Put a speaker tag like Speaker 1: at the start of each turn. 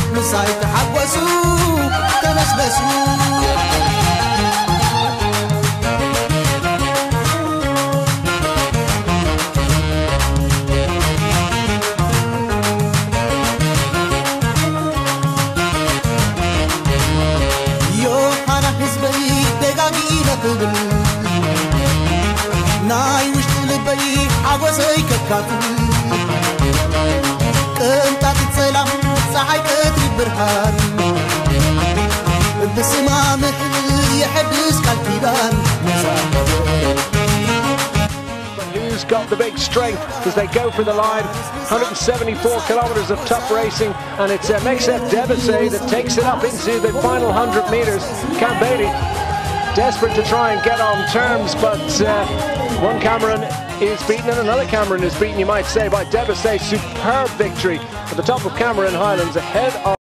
Speaker 1: مساي تحوسوا تنسبسوا ناي وش تلبي عوزي ككافل انت تتسلم صحي كتري برهان بسما مثل يحدث كالكيدان
Speaker 2: Who's got the big strength as they go for the line? 174 kilometers of tough racing, and it's Mekseb debesey that takes it up into the final 100 meters. Kambedi desperate to try and get on terms, but one Cameron is beaten and another Cameron is beaten, you might say, by debesey. Superb victory at the top of Cameron Highlands ahead of